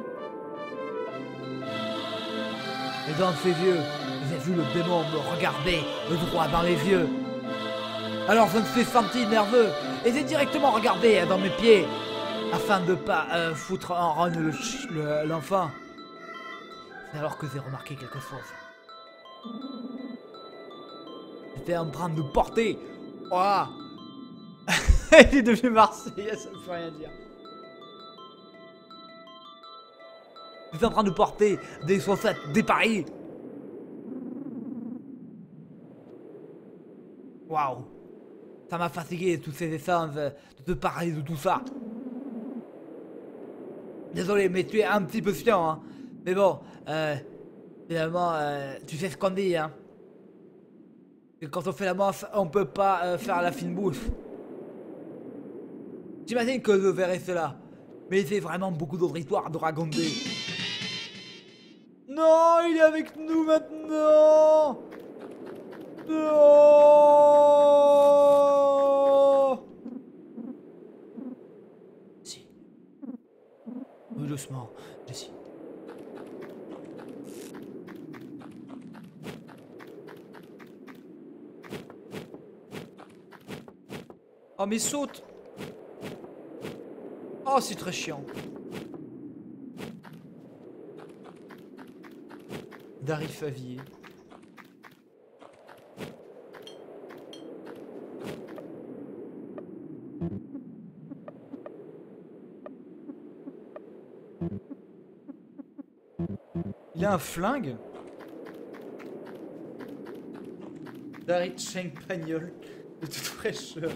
Et dans ses yeux, j'ai vu le démon me regarder droit dans les yeux. Alors je me suis senti nerveux et j'ai directement regardé dans mes pieds afin de pas foutre en rogne l'enfant. C'est alors que j'ai remarqué quelque chose. J'étais en train de porter. Oh. Il est devenu Marseillais, ça ne veut rien dire. J'étais en train de porter des chaussettes des Paris. Waouh. Ça m'a fatigué, toutes ces essences, de te parler de tout ça. Désolé, mais tu es un petit peu chiant, hein. Mais bon, finalement, tu sais ce qu'on dit, hein. Et quand on fait la manche, on peut pas faire la fine bouche. J'imagine que je verrai cela. Mais j'ai vraiment beaucoup d'autres histoires de raconter. Non, il est avec nous maintenant. Non. Si. Doucement, Jessie. Oh mais saute. Oh c'est très chiant. Dari Favier. Il a un flingue. Dari Cheng Pagnol de toute fraîcheur.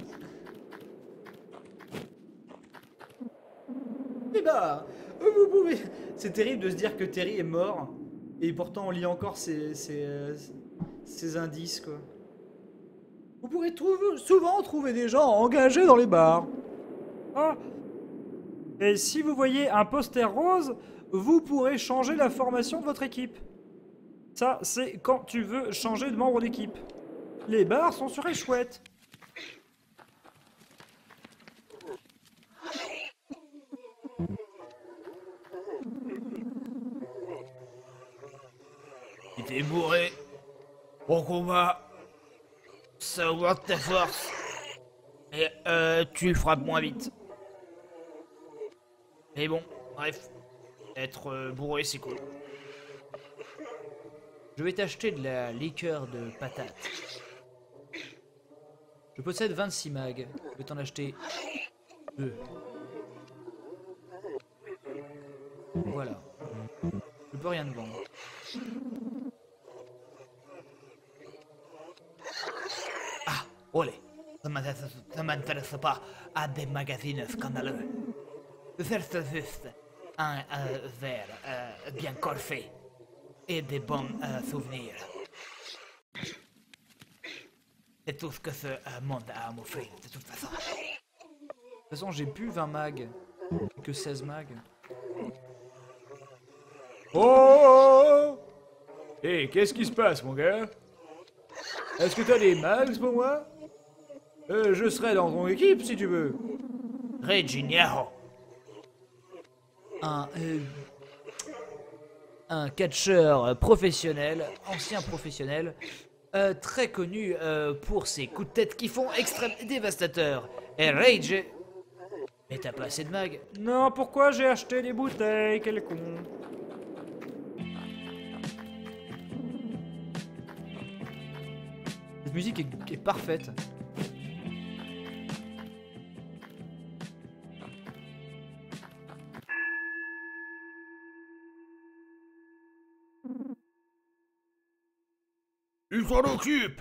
Eh bah, vous pouvez. C'est terrible de se dire que Terry est mort et pourtant on lit encore ses indices quoi. Vous pourrez souvent trouver des gens engagés dans les bars. Ah. Et si vous voyez un poster rose, vous pourrez changer la formation de votre équipe. Ça, c'est quand tu veux changer de membre d'équipe. Les bars sont sur les chouettes. T'es bourré. Au combat. Ça augmente ta force. Et tu frappes moins vite. Mais bon, bref. Être bourré, c'est cool. Je vais t'acheter de la liqueur de patate. Je possède 26 mags. Je vais t'en acheter 2. Voilà. Je peux rien te vendre. Ah, olé. Ça m'intéresse pas à des magazines scandaleux. Je cherche juste un verre bien coiffé et des bons souvenirs. C'est tout ce que ce monde a à m'offrir, de toute façon. De toute façon, j'ai plus 20 mags. J'ai que 16 mags. Oh! Hé, qu'est-ce qui se passe, mon gars? Est-ce que t'as des mags pour moi? Je serai dans ton équipe si tu veux. Reginiero. Un catcheur professionnel, ancien professionnel, très connu pour ses coups de tête qui font extrêmement dévastateurs. Et Rage. Mais t'as pas assez de mags. Non, pourquoi j'ai acheté des bouteilles? Quel con. Cette musique est parfaite. Il s'en occupe.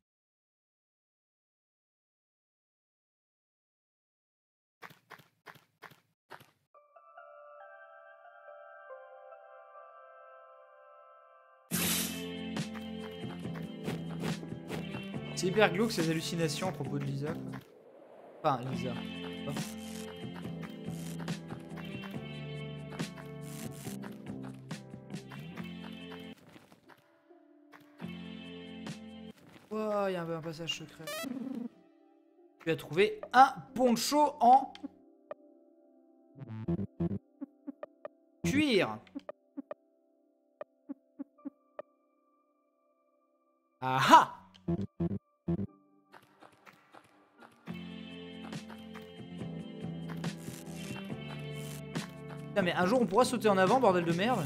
C'est hyper glauque ces hallucinations à propos de Lisa. Enfin, Lisa. Oh, il y a un passage secret. Tu as trouvé un poncho en cuir. Ah ah! Putain, mais un jour on pourra sauter en avant, bordel de merde.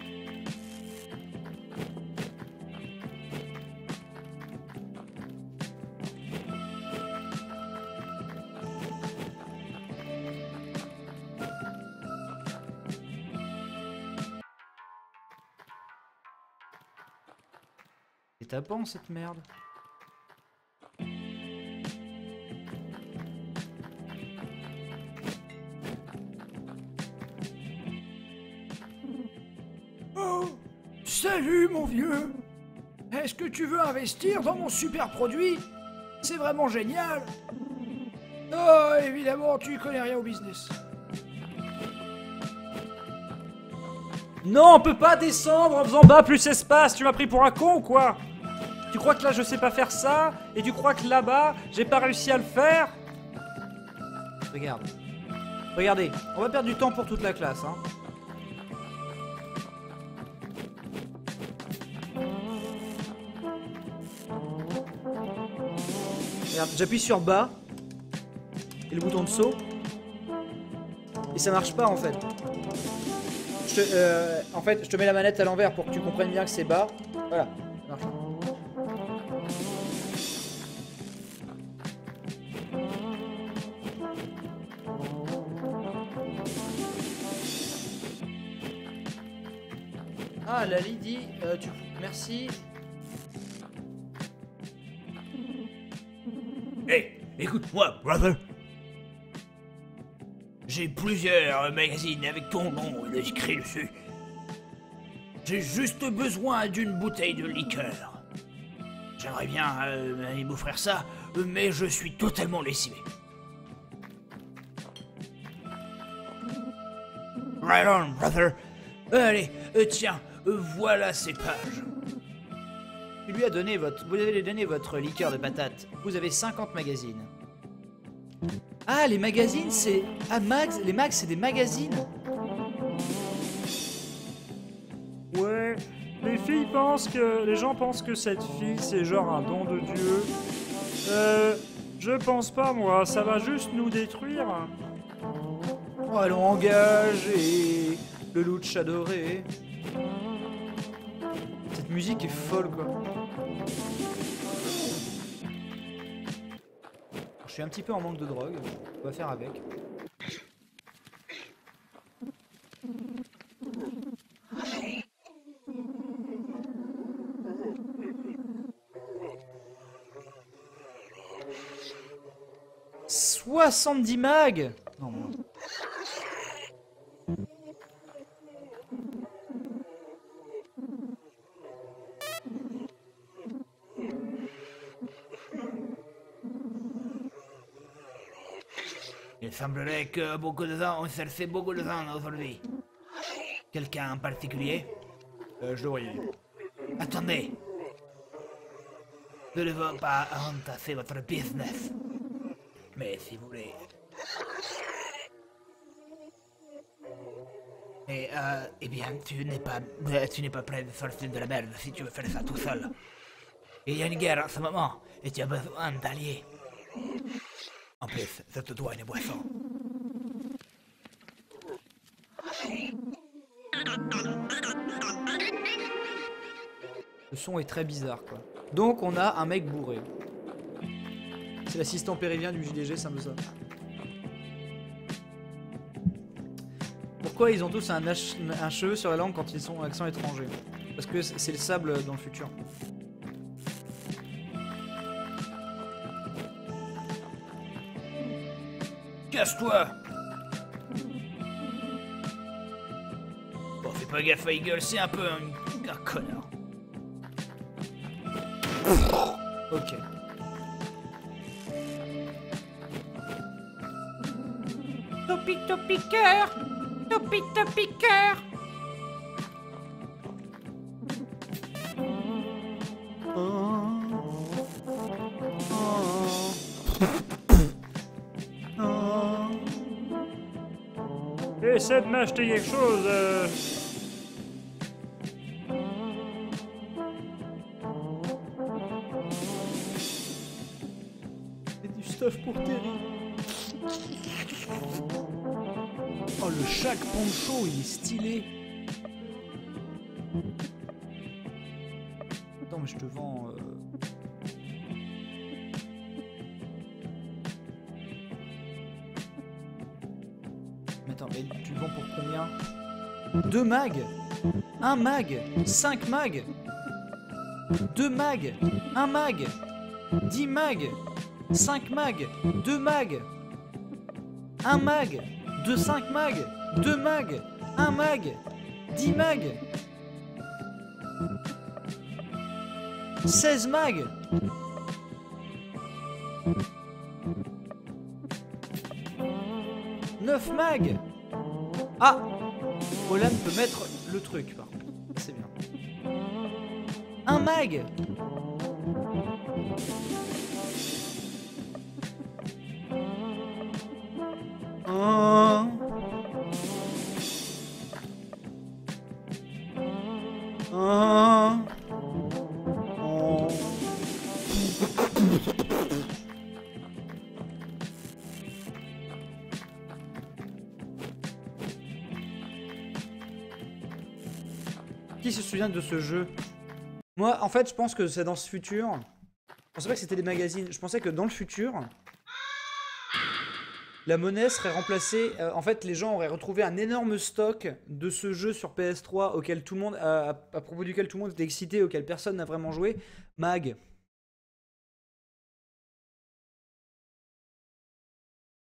C'est tapant cette merde. Oh, salut mon vieux. Est-ce que tu veux investir dans mon super produit? C'est vraiment génial. Oh, évidemment, tu connais rien au business. Non, on peut pas descendre en faisant bas plus espace. Tu m'as pris pour un con ou quoi? Tu crois que là je sais pas faire ça? Et tu crois que là-bas j'ai pas réussi à le faire? Regarde. Regardez, on va perdre du temps pour toute la classe, hein. Regarde, j'appuie sur bas. et le bouton de saut. Et ça marche pas en fait. En fait, je te mets la manette à l'envers pour que tu comprennes bien que c'est bas. Voilà, ça marche. Ah, la Lydie, merci. Hey, écoute-moi, brother. J'ai plusieurs magazines avec ton nom écrit dessus. J'ai juste besoin d'une bouteille de liqueur. J'aimerais bien aller m'offrir ça, mais je suis totalement lessivé. Right on, brother. Allez, tiens, voilà ces pages. Vous lui avez donné votre liqueur de patate. Vous avez 50 magazines. Ah, les magazines, c'est... Ah, les mags, c'est des magazines. Ouais, les gens pensent que cette fille, c'est genre un don de Dieu. Je pense pas, moi, ça va juste nous détruire. Oh, allons, engage et... Le louch adoré. Cette musique est folle, quoi. Je suis un petit peu en manque de drogue. On va faire avec. « 70 mags !» Non, non. Il semblerait que beaucoup de gens ont cherché beaucoup de gens aujourd'hui. Quelqu'un en particulier? Je devrais y aller. Attendez. Je ne veux pas entasser votre business. Mais si vous voulez... Et eh bien, tu n'es pas prêt de sortir de la merde si tu veux faire ça tout seul. Il y a une guerre en ce moment, et tu as besoin d'alliés. En plus, je te dois une boisson. Le son est très bizarre, quoi. Donc, on a un mec bourré. C'est l'assistant péruvien du JDG, c'est un peu ça. Pourquoi ils ont tous un cheveu sur la langue quand ils sont en accent étranger? Parce que c'est le sable dans le futur. Casse-toi! Bon, fais pas gaffe à Eagle, c'est un peu un connard. Ok. Topi cœur. Topi cœur. Essaie de m'acheter quelque chose. C'est du stuff pour Terry. Oh, le Shaq Poncho, il est stylé. Attends, mais je te vends... Mais attends, mais tu le vends pour combien? 2 mags, 1 mag, 5 mags, 2 mags, 1 mag, 10 mags, 5 mags, 2 mags, 1 mag, 2 5 mags, 2 mags, 1 mag, 10 mags, 16 mags. « 9 mags. Ah, Olan peut mettre le truc, par contre. C'est bien. 1 mag. Un. Un. Qui se souvient de ce jeu? Moi, en fait, je pense que c'est dans ce futur. Je pensais pas que c'était des magazines. Je pensais que dans le futur, la monnaie serait remplacée. En fait, les gens auraient retrouvé un énorme stock de ce jeu sur PS3 auquel tout le monde, à propos duquel tout le monde était excité, auquel personne n'a vraiment joué. Mag.